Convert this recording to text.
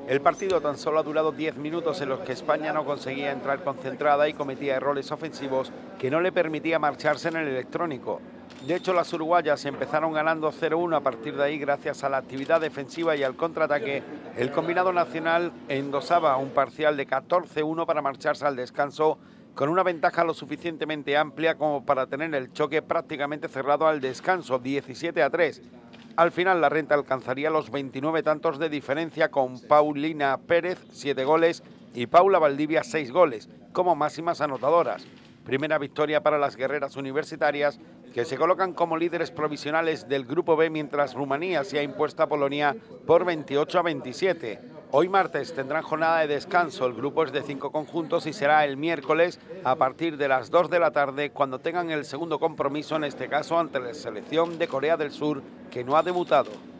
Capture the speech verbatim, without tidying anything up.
El partido tan solo ha durado diez minutos en los que España no conseguía entrar concentrada y cometía errores ofensivos que no le permitía marcharse en el electrónico. De hecho, las uruguayas empezaron ganando cero uno. A partir de ahí, gracias a la actividad defensiva y al contraataque, el combinado nacional endosaba un parcial de catorce uno para marcharse al descanso con una ventaja lo suficientemente amplia como para tener el choque prácticamente cerrado al descanso, diecisiete a tres. Al final la Renta alcanzaría los veintinueve tantos de diferencia con Paulina Pérez, siete goles, y Paula Valdivia, seis goles, como máximas anotadoras. Primera victoria para las guerreras universitarias, que se colocan como líderes provisionales del Grupo B, mientras Rumanía se ha impuesto a Polonia por veintiocho a veintisiete. Hoy martes tendrán jornada de descanso, el grupo es de cinco conjuntos y será el miércoles a partir de las dos de la tarde cuando tengan el segundo compromiso, en este caso ante la selección de Corea del Sur, que no ha debutado.